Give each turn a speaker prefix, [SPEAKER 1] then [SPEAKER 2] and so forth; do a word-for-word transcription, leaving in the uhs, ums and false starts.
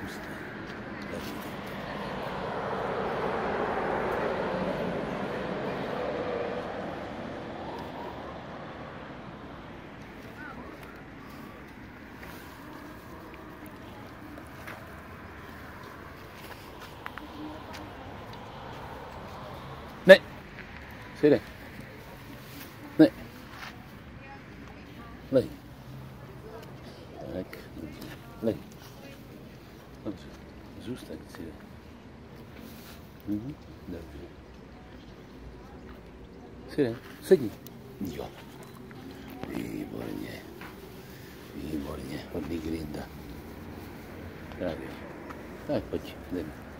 [SPEAKER 1] Zůstaň. Tady. Ne. Sede. Ne. Lej. Tak, dobře. Lej. Dobře. Zůstaň si. Mhm. Dobře. Sede. Sedni. Jo. Výborně. Výborně. Hodný grinda. Právě. Tak pojď, jdeme.